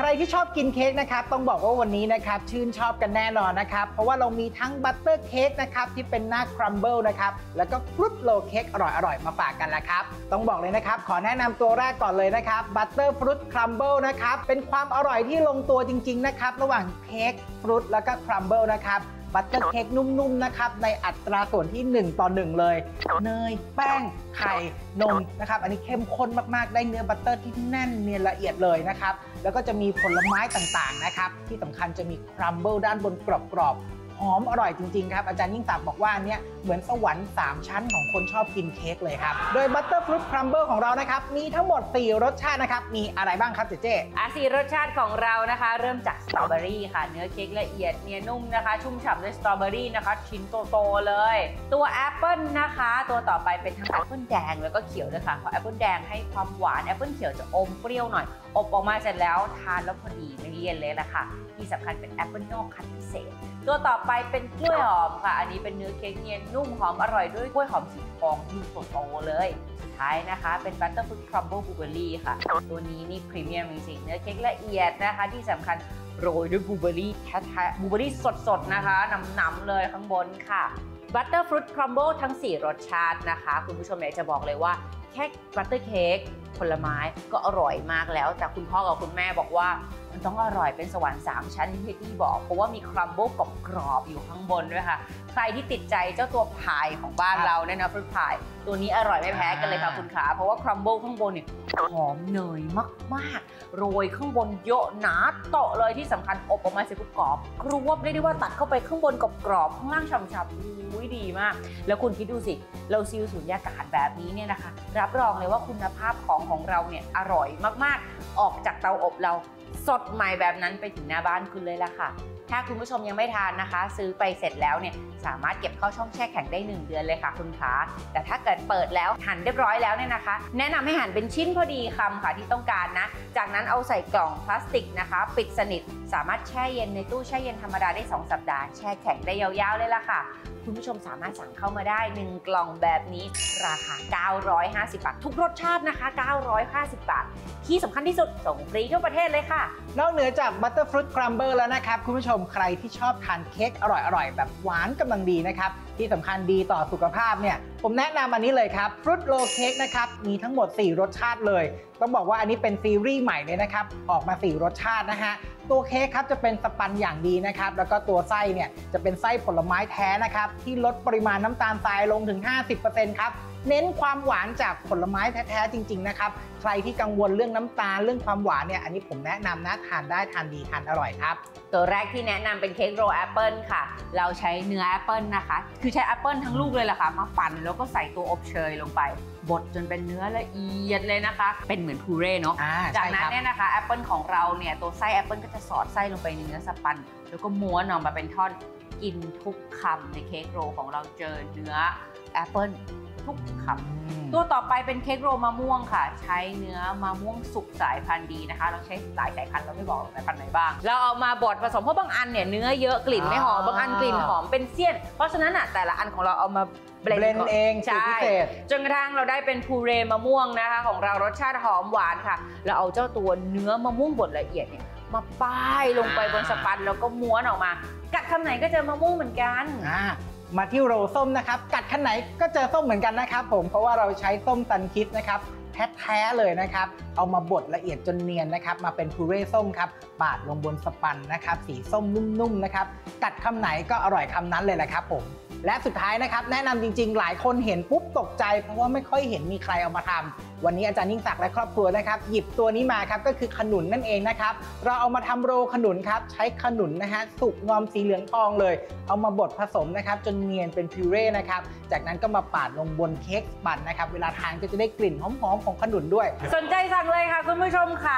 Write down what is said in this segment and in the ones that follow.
รที่ชอบกินเค้กนะครับต้องบอกว่าวันนี้นะครับชื่นชอบกันแน่นอนนะครับเพราะว่าเรามีทั้งบัตเตอร์เค้กนะครับที่เป็นหน้าครัมเบิลนะครับแล้วก็ฟรุตโรลเค้กอร่อยๆมาฝากกันละครับต้องบอกเลยนะครับขอแนะนำตัวแรกก่อนเลยนะครับบัตเตอร์ฟรุตครัมเบิลนะครับเป็นความอร่อยที่ลงตัวจริงๆนะครับระหว่างเค้กฟรุตแล้วก็ครัมเบิลนะครับบัตเตอร์เค้กนุ่มๆนะครับในอัตราส่วนที่1:1เลยเนยแป้งไข่นมนะครับอันนี้เข้มข้นมากๆได้เนื้อบัตเตอร์ที่แน่นเนียนละเอียดเลยนะครับแล้วก็จะมีผลไม้ต่างๆนะครับที่สำคัญจะมีครัมเบิลด้านบนกรอบๆหอมอร่อยจริงๆครับอาจารย์ยิ่งศักดิ์บอกว่าเนี่ยเหมือนสวรรค์3ชั้นของคนชอบกินเค้กเลยครับโดยบัตเตอร์ฟรุตครัมเบิลของเรานะครับมีทั้งหมด4รสชาตินะครับมีอะไรบ้างครับเจ๊ 4รสชาติของเรานะคะเริ่มจากสตรอเบอรี่ค่ะเนื้อเค้กละเอียดเนียนนุ่มนะคะชุ่มฉ่ำด้วยสตรอเบอรี่นะคะชิ้นโตๆเลยตัวแอปเปิลนะคะตัวต่อไปเป็นทั้งแอปเปิลแดงแล้วก็เขียวด้วยค่ะเพราะแอปเปิลแดงให้ความหวานแอปเปิลเขียวจะอมเปรี้ยวหน่อยอบออกมาเสร็จแล้วทานแล้วพอดีไม่เลี่ยนเลยละค่ะที่สำคัญเป็นแอปเปิลนอกคั้นพิเศษตัวต่อไปเป็นกล้วยหอมค่ะอันนี้เป็นเนื้อเค้กเนียนนุ่มหอมอร่อยด้วยกล้วยหอมสีทองลูกโตๆเลยสุดท้ายนะคะเป็นบัตเตอร์ฟรุตครัมเบิลบลูเบอร์รี่ค่ะตัวนี้นี่พรีเมียมจริงๆเนื้อเค้กละเอียดนะคะที่สำคัญโรยด้วยบลูเบอร์รี่แท้ๆบลูเบอร์รี่สดๆนะคะหนำๆเลยข้างบนค่ะบัตเตอร์ฟรุตครัมเบิลทั้ง4รสชาตินะคะคุณผู้ชมอยากจะบอกเลยว่าแค่บัตเตอร์เค้กผลไม้ก็อร่อยมากแล้วแต่คุณพ่อกับคุณแม่บอกว่ามันต้องอร่อยเป็นสวรรค์3ชั้นที่พี่บอกเพราะว่ามีครัมเบิลกรอบๆอยู่ข้างบนด้วยค่ะใครที่ติดใจเจ้าตัวพายของบ้านเราเนี่ยนะฟรุตพายตัวนี้อร่อยไม่แพ้กันเลยค่ะคุณขาเพราะว่าครัมเบิลข้างบนเนี่ยหอมเนยมากๆโรยข้างบนเยอะหนาโตเลยที่สำคัญอบออกมาเสร็จปุ๊บกรอบกรุบได้ด้วยว่าตัดเข้าไปข้างบนกรอบข้างล่างฉ่ำๆดีมากแล้วคุณคิดดูสิเราซีลสุญญากาศแบบนี้เนี่ยนะคะรับรองเลยว่าคุณภาพของเราเนี่ยอร่อยมากๆออกจากเตาอบเราสดใหม่แบบนั้นไปถึงหน้าบ้านคุณเลยล่ะค่ะถ้าคุณผู้ชมยังไม่ทานนะคะซื้อไปเสร็จแล้วเนี่ยสามารถเก็บเข้าช่องแช่แข็งได้1 เดือนเลยค่ะคุณคะแต่ถ้าเกิดเปิดแล้วหั่นเรียบร้อยแล้วเนี่ยนะคะแนะนำให้หั่นเป็นชิ้นพอดีคำค่ะที่ต้องการนะจากนั้นเอาใส่กล่องพลาสติกนะคะปิดสนิทสามารถแช่เย็นในตู้แช่เย็นธรรมดาได้2 สัปดาห์แช่แข็งได้ยาวๆเลยล่ะค่ะคุณผู้ชมสามารถสั่งเข้ามาได้1 กล่องแบบนี้ราคา950 บาททุกรสชาตินะคะ950 บาทที่สำคัญที่สุดส่งฟรีทั่วประเทศเลยค่ะนอกเหนือจากบัตเตอร์ฟรุตครัมเบิลแล้วนะครับคุณผู้ชมใครที่ชอบทานเค้กอร่อยๆแบบหวานกำลังดีนะครับที่สำคัญดีต่อสุขภาพเนี่ยผมแนะนำอันนี้เลยครับฟรุตโรลเค้กนะครับมีทั้งหมด4รสชาติเลยต้องบอกว่าอันนี้เป็นซีรีส์ใหม่เลยนะครับออกมา4รสชาตินะฮะตัวเค้กครับจะเป็นสปันอย่างดีนะครับแล้วก็ตัวไส้เนี่ยจะเป็นไส้ผลไม้แท้นะครับที่ลดปริมาณน้ำตาลทรายลงถึง 50% ครับเน้นความหวานจากผลไม้แท้ๆจริงๆนะครับใครที่กังวลเรื่องน้ำตาลเรื่องความหวานเนี่ยอันนี้ผมแนะนำนะทานได้ทานดีทานอร่อยครับตัวแรกที่แนะนำเป็นเค้กโรลแอปเปิลค่ะเราใช้เนื้อแอปเปิลนะคะคือใช้แอปเปิลทั้งลูกเลยล่ะค่ะมาปั่นแล้วก็ใส่ตัวอบเชยลงไปบดจนเป็นเนื้อละเอียดเลยนะคะเป็นเหมือนพูเร่เนาะจากนั้นเนี่ยนะคะแอปเปิลของเราเนี่ยตัวไส้แอปเปิลก็จะสอดไส้ลงไปในเนื้อสปันแล้วก็ม้วนออกมาเป็นท่อนกินทุกคำในเค้กโรลของเราเจอเนื้อแอปเปิลทุกคำตัวต่อไปเป็นเค้กโรลมะม่วงค่ะใช้เนื้อมะม่วงสุกสายพันธุ์ดีนะคะเราใช้หลายสายพันธุ์เราไม่บอกสายพันธุ์ไหนบ้างเราเอามาบดผสมเพราะบางอันเนี่ยเนื้อเยอะกลิ่นไม่หอมบางอันกลิ่นหอมเป็นเสี้ยนเพราะฉะนั้นแต่ละอันของเราเอามาเบลนด์เองสูตรพิเศษจนกระทั่งเราได้เป็นพูเรมะม่วงนะคะของเรารสชาติหอมหวานค่ะเราเอาเจ้าตัวเนื้อมะม่วงบดละเอียดเนี่ยมาป้ายลงไปบนสปันแล้วก็ม้วนออกมากัดคำไหนก็เจอมะม่วงเหมือนกันมาที่โรลส้มนะครับกัดขั้นไหนก็เจอส้มเหมือนกันนะครับผมเพราะว่าเราใช้ส้มซันคิดนะครับแท้ๆเลยนะครับเอามาบดละเอียดจนเนียนนะครับมาเป็นพูเร่ส้มครับปาดลงบนสปันนะครับสีส้มนุ่มๆนะครับกัดคำไหนก็อร่อยคำนั้นเลยแหละครับผมและสุดท้ายนะครับแนะนำจริงๆหลายคนเห็นปุ๊บตกใจเพราะว่าไม่ค่อยเห็นมีใครเอามาทำวันนี้อาจารย์ยิ่งศักดิ์และครอบครัวนะครับหยิบตัวนี้มาครับก็คือขนุนนั่นเองนะครับเราเอามาทำโรลขนุนครับใช้ขนุนนะฮะสุกงอมสีเหลืองทองเลยเอามาบดผสมนะครับจนเนียนเป็นพิวเร่นะครับจากนั้นก็มาปาดลงบนเค้กสปันนะครับเวลาทานก็จะได้กลิ่นหอมๆของขนุนด้วยสนใจสั่งเลยค่ะคุณผู้ชมค่ะ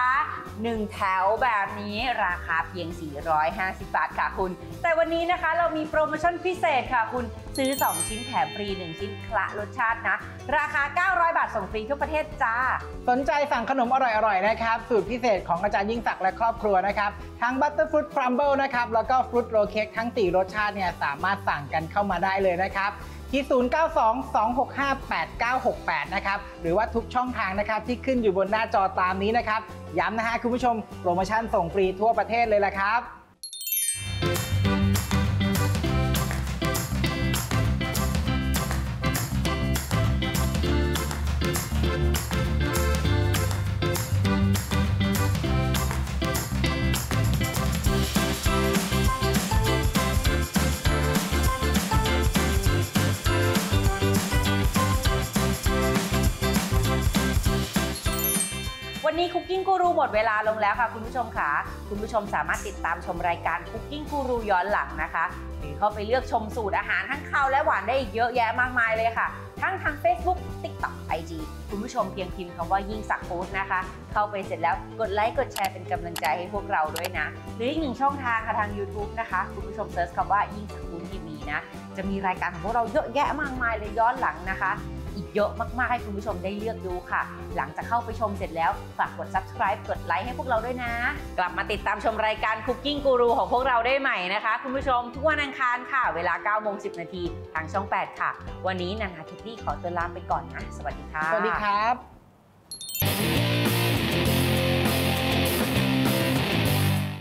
1 แถวแบบนี้ราคาเพียง450 บาทค่ะคุณแต่วันนี้นะคะเรามีโปรโมชั่นพิเศษค่ะคุณซื้อ2 ชิ้นแถมฟรี1 ชิ้นคละรสชาตินะราคา900 บาทส่งฟรีทั่วประเทศจ้าสนใจสั่งขนมอร่อยๆนะครับสูตรพิเศษของอาจารย์ยิ่งศักดิ์และครอบครัวนะครับทั้งบัตเตอร์ฟรุตครัมเบิลนะครับแล้วก็ฟรุตโรลเค้กทั้ง4รสชาติเนี่ยสามารถสั่งกันเข้ามาได้เลยนะครับที่ 0922658968 นะครับหรือว่าทุกช่องทางนะครับที่ขึ้นอยู่บนหน้าจอตามนี้นะครับย้ำนะฮะคุณผู้ชมโปรโมชั่นส่งฟรีทั่วประเทศเลยละครับวันนี้คุกกิ้งกูรูหมดเวลาลงแล้วค่ะคุณผู้ชมค่ะคุณผู้ชมสามารถติดตามชมรายการคุกกิ้งกูรูย้อนหลังนะคะหรือเข้าไปเลือกชมสูตรอาหารทั้งคาวและหวานได้อีกเยอะแยะมากมายเลยค่ะทั้งทาง Facebook TikTok IG คุณผู้ชมเพียงพิมพ์คำว่ายิ่งศักดิ์ฟู้ดนะคะเข้าไปเสร็จแล้วกดไลค์กดแชร์เป็นกำลังใจให้พวกเราด้วยนะหรืออีกหนึ่งช่องทางค่ะทาง YouTube นะคะคุณผู้ชมเซิร์ชคำว่ายิ่งศักดิ์ฟู้ดทีวีนะจะมีรายการของพวกเราเยอะแยะมากมายเลยย้อนหลังนะคะอีกเยอะมากๆให้คุณผู้ชมได้เลือกดูค่ะหลังจากเข้าไปชมเสร็จแล้วฝากกด subscribe กดไลค์ให้พวกเราด้วยนะกลับมาติดตามชมรายการ Cooking Guru ของพวกเราได้ใหม่นะคะคุณผู้ชมทุกวันอังคารค่ะเวลา 9:10 นาทีทางช่อง 8 ค่ะวันนี้นานาทิพย์ขอตัวลาไปก่อนนะสวัสดีค่ะสวัสดีครับ